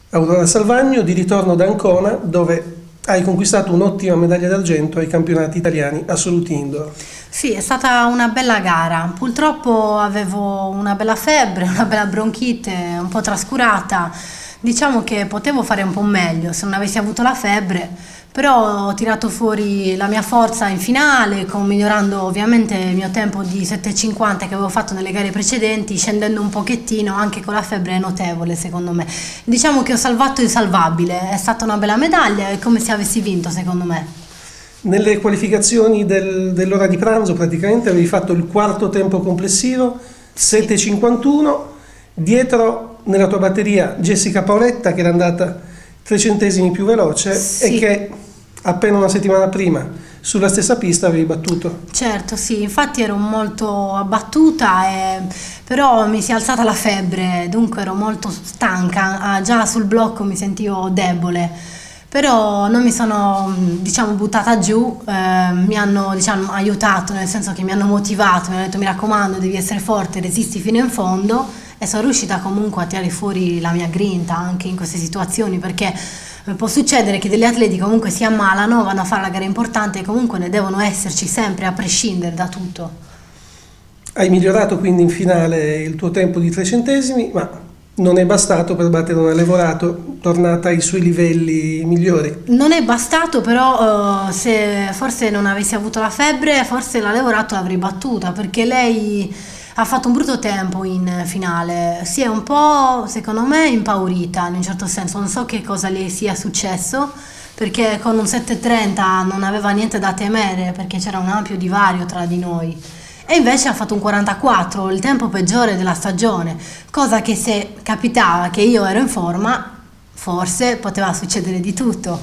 Aurora Salvagno, di ritorno da Ancona, dove hai conquistato un'ottima medaglia d'argento ai campionati italiani assoluti indoor. Sì, è stata una bella gara. Purtroppo avevo una bella febbre, una bella bronchite, un po' trascurata. Diciamo che potevo fare un po' meglio se non avessi avuto la febbre, però ho tirato fuori la mia forza in finale, migliorando ovviamente il mio tempo di 7,50 che avevo fatto nelle gare precedenti, scendendo un pochettino, anche con la febbre è notevole secondo me. Diciamo che ho salvato il salvabile, è stata una bella medaglia, è come se avessi vinto secondo me. Nelle qualificazioni dell'ora di pranzo praticamente avevi fatto il quarto tempo complessivo, 7,51, dietro nella tua batteria Jessica Paoletta che era andata 3 centesimi più veloce e che appena una settimana prima sulla stessa pista avevi battuto. Certo, sì, infatti ero molto abbattuta, però mi si è alzata la febbre, dunque ero molto stanca, già sul blocco mi sentivo debole, però non mi sono, diciamo, buttata giù, mi hanno, diciamo, aiutato, nel senso che mi hanno motivato, mi hanno detto mi raccomando devi essere forte, resisti fino in fondo, e sono riuscita comunque a tirare fuori la mia grinta anche in queste situazioni, perché può succedere che degli atleti comunque si ammalano, vanno a fare la gara importante e comunque ne devono esserci sempre a prescindere da tutto. Hai migliorato quindi in finale il tuo tempo di 3 centesimi, ma non è bastato per battere una Levorato tornata ai suoi livelli migliori. Non è bastato, però se forse non avessi avuto la febbre forse la Levorato l'avrei battuta, perché lei ha fatto un brutto tempo in finale, si è un po', secondo me, impaurita in un certo senso, non so che cosa le sia successo, perché con un 7,30 non aveva niente da temere, perché c'era un ampio divario tra di noi, e invece ha fatto un 44, il tempo peggiore della stagione, cosa che se capitava che io ero in forma, forse poteva succedere di tutto.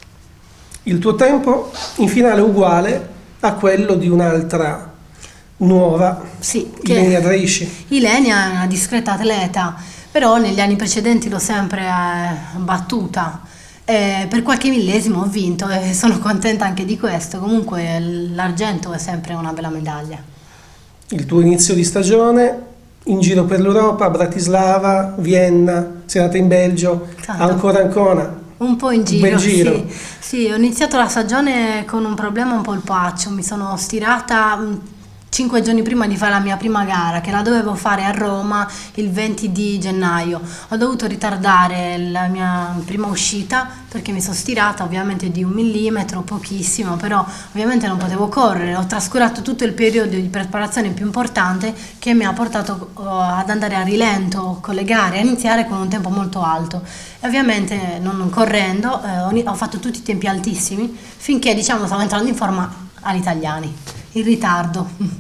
Il tuo tempo in finale è uguale a quello di un'altra nuova, sì, Ilenia Draisci. Ilenia è una discreta atleta, però negli anni precedenti l'ho sempre battuta. Per qualche millesimo ho vinto e sono contenta anche di questo. Comunque l'argento è sempre una bella medaglia. Il tuo inizio di stagione in giro per l'Europa, Bratislava, Vienna, sei andata in Belgio, ancora Ancona. Un po' in giro, bel giro. sì. Sì, ho iniziato la stagione con un problema un polpaccio, mi sono stirata 5 giorni prima di fare la mia prima gara, che la dovevo fare a Roma il 20 di gennaio. Ho dovuto ritardare la mia prima uscita perché mi sono stirata ovviamente di 1 millimetro, pochissimo, però ovviamente non potevo correre. Ho trascurato tutto il periodo di preparazione più importante che mi ha portato ad andare a rilento con le gare, a iniziare con un tempo molto alto. E ovviamente non correndo ho fatto tutti i tempi altissimi finché, diciamo, stavo entrando in forma agli italiani, in ritardo.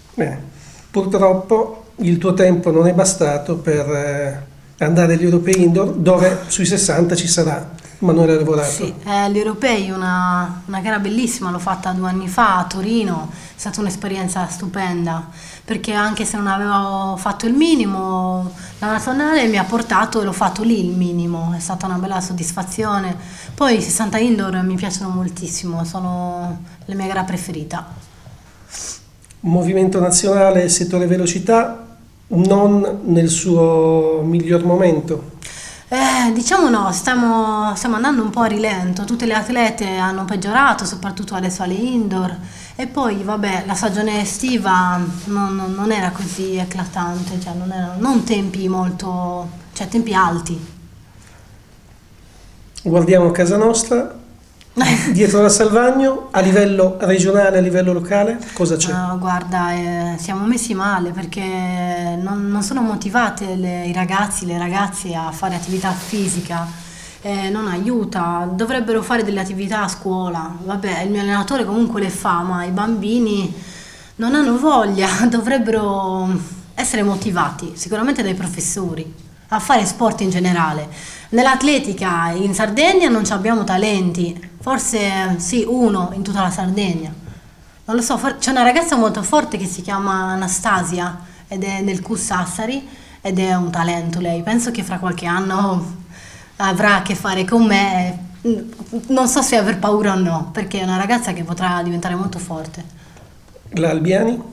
Purtroppo il tuo tempo non è bastato per andare agli europei indoor, dove sui 60 ci sarà Manuela Levorato. Sì, gli europei, una gara bellissima, l'ho fatta 2 anni fa a Torino, è stata un'esperienza stupenda, perché anche se non avevo fatto il minimo, la nazionale mi ha portato e l'ho fatto lì il minimo, è stata una bella soddisfazione. Poi i 60 indoor mi piacciono moltissimo, sono la mia gara preferita. Movimento nazionale, settore velocità, non nel suo miglior momento. Diciamo no, stiamo andando un po' a rilento, tutte le atlete hanno peggiorato, soprattutto adesso alle indoor, e poi vabbè la stagione estiva non era così eclatante, cioè non tempi molto, cioè tempi alti. Guardiamo casa nostra, dietro la Salvagno, a livello regionale, a livello locale, cosa c'è? Guarda, siamo messi male perché non sono motivate i ragazzi, le ragazze a fare attività fisica, non aiuta, dovrebbero fare delle attività a scuola, vabbè il mio allenatore comunque le fa, ma i bambini non hanno voglia, dovrebbero essere motivati sicuramente dai professori a fare sport in generale. Nell'atletica in Sardegna non abbiamo talenti, forse sì, uno in tutta la Sardegna. Non lo so, c'è una ragazza molto forte che si chiama Anastasia ed è nel CUS Sassari ed è un talento lei. Penso che fra qualche anno avrà a che fare con me. Non so se aver paura o no, perché è una ragazza che potrà diventare molto forte. La Albiani?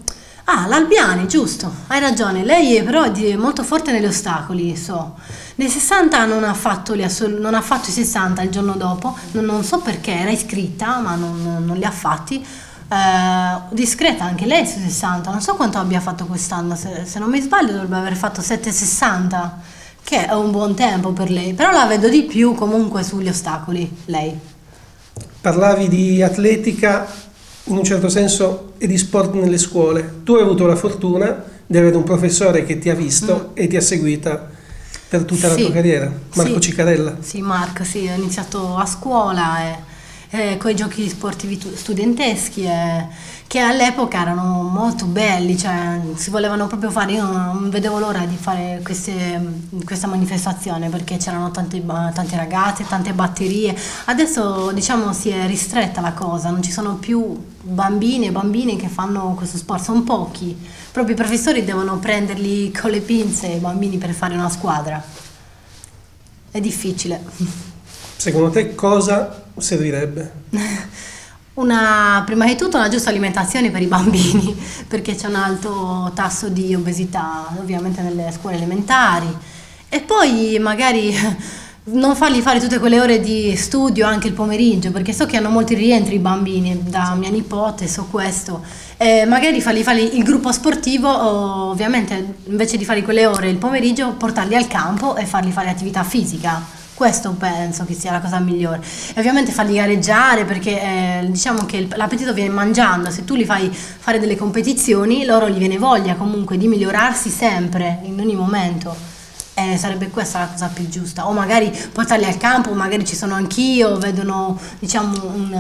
Ah, l'Albiani, giusto, hai ragione. Lei però è molto forte negli ostacoli, so. Nei 60 non ha fatto, non ha fatto i 60 il giorno dopo, non so perché, era iscritta, ma non li ha fatti. Discreta anche lei sui 60, non so quanto abbia fatto quest'anno, se non mi sbaglio dovrebbe aver fatto 7,60, che è un buon tempo per lei, però la vedo di più comunque sugli ostacoli, lei. Parlavi di atletica in un certo senso e di sport nelle scuole. Tu hai avuto la fortuna di avere un professore che ti ha visto e ti ha seguita per tutta la tua carriera, Marco Ciccarella. Sì, Marco, sì, ho iniziato a scuola con i giochi sportivi studenteschi che all'epoca erano molto belli, cioè si volevano proprio fare, io non vedevo l'ora di fare questa manifestazione perché c'erano tante ragazze, tante batterie. Adesso diciamo si è ristretta la cosa, non ci sono più bambini e bambine che fanno questo sport, sono pochi, proprio i professori devono prenderli con le pinze i bambini per fare una squadra, è difficile. Secondo te cosa servirebbe? Prima di tutto una giusta alimentazione per i bambini, perché c'è un alto tasso di obesità ovviamente nelle scuole elementari, e poi magari non fargli fare tutte quelle ore di studio anche il pomeriggio, perché so che hanno molti rientri i bambini, da mia nipote so questo, magari fargli fare il gruppo sportivo, ovviamente invece di fare quelle ore il pomeriggio portarli al campo e fargli fare attività fisica. Questo penso che sia la cosa migliore. E ovviamente farli gareggiare, perché diciamo che l'appetito viene mangiando. Se tu li fai fare delle competizioni, loro gli viene voglia comunque di migliorarsi sempre, in ogni momento. Sarebbe questa la cosa più giusta. O magari portarli al campo, magari ci sono anch'io, vedono diciamo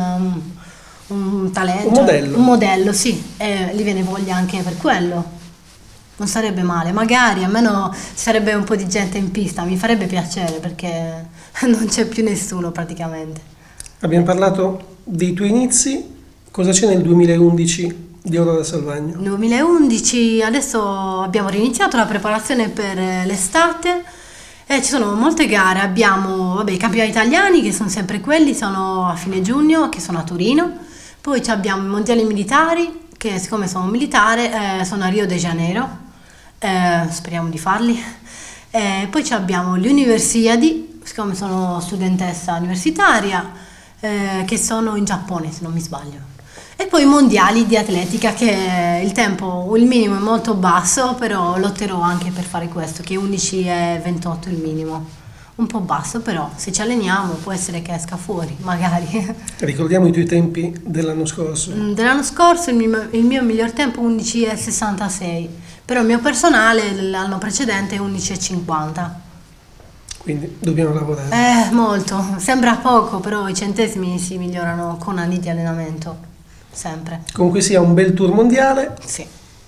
un talento. Un modello, sì. Gli viene voglia anche per quello. Non sarebbe male, magari almeno ci sarebbe un po' di gente in pista, mi farebbe piacere perché non c'è più nessuno praticamente. Abbiamo parlato dei tuoi inizi, cosa c'è nel 2011 di Aurora Salvagno? Nel 2011 adesso abbiamo riniziato la preparazione per l'estate e ci sono molte gare, abbiamo i campionati italiani che sono sempre quelli, sono a fine giugno, che sono a Torino, poi abbiamo i mondiali militari che siccome sono militare sono a Rio de Janeiro. Speriamo di farli. Poi abbiamo le Universiadi, siccome sono studentessa universitaria, che sono in Giappone se non mi sbaglio. E poi i mondiali di atletica, che il minimo è molto basso, però lotterò anche per fare questo, che 11 e 28 il minimo. Un po' basso, però se ci alleniamo può essere che esca fuori, magari. Ricordiamo i tuoi tempi dell'anno scorso. Dell'anno scorso il mio miglior tempo 11,66, però il mio personale l'anno precedente è 11,50. Quindi dobbiamo lavorare. Molto, sembra poco, però i centesimi si migliorano con anni di allenamento, sempre. Comunque sia un bel tour mondiale. Sì.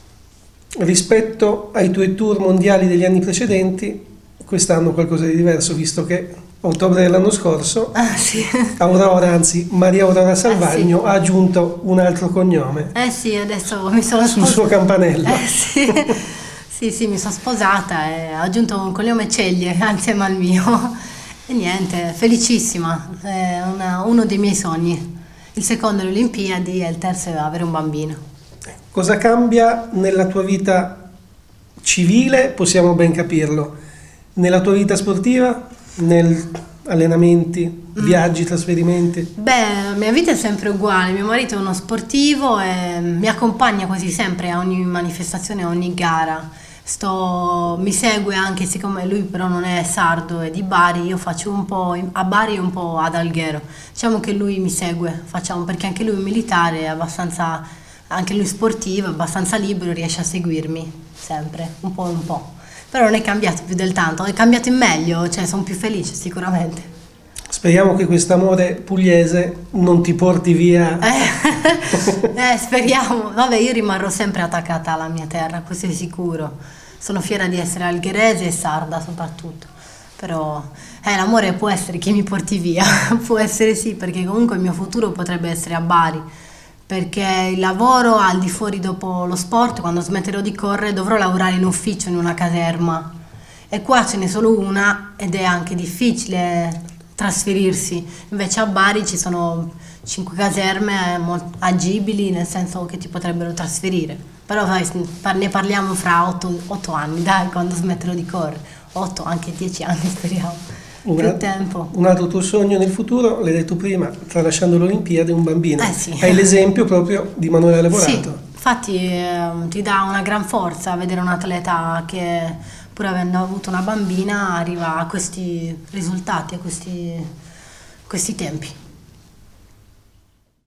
Rispetto ai tuoi tour mondiali degli anni precedenti, quest'anno qualcosa di diverso, visto che a ottobre dell'anno scorso sì. Maria Aurora Salvagno sì. ha aggiunto un altro cognome. Sì, adesso mi sono sul suo campanello. Sì, mi sono sposata e ho aggiunto un cognome Ceglie insieme al mio. E niente, felicissima, è uno dei miei sogni. Il secondo è le Olimpiadi e il terzo è avere un bambino. Cosa cambia nella tua vita civile? Possiamo ben capirlo. Nella tua vita sportiva? Negli allenamenti, viaggi, trasferimenti? La mia vita è sempre uguale. Mio marito è uno sportivo e mi accompagna quasi sempre a ogni manifestazione, a ogni gara. Mi segue anche, siccome lui però non è sardo, è di Bari, io faccio un po' a Bari e un po' ad Alghero. Diciamo che lui mi segue, perché anche lui è militare, è abbastanza, anche lui sportivo, è abbastanza libero, riesce a seguirmi sempre, un po' e un po'. Però non è cambiato più del tanto, è cambiato in meglio, cioè sono più felice sicuramente. Speriamo che quest'amore pugliese non ti porti via. Speriamo. Vabbè, io rimarrò sempre attaccata alla mia terra, questo è sicuro. Sono fiera di essere algherese e sarda soprattutto. Però l'amore può essere che mi porti via, può essere sì, perché comunque il mio futuro potrebbe essere a Bari. Perché il lavoro al di fuori dopo lo sport, quando smetterò di correre, dovrò lavorare in ufficio, in una caserma. E qua ce n'è solo una ed è anche difficile trasferirsi. Invece a Bari ci sono 5 caserme agibili, nel senso che ti potrebbero trasferire. Però sai, ne parliamo fra 8 anni, dai, quando smetterò di correre. 8, anche 10 anni, speriamo. Più tempo. Un altro tuo sogno nel futuro, l'hai detto prima, tralasciando l'Olimpiade, un bambino. Sì. Hai l'esempio proprio di Manuela Lavorato. Sì, infatti ti dà una gran forza vedere un atleta che, pur avendo avuto una bambina, arriva a questi risultati, a questi tempi.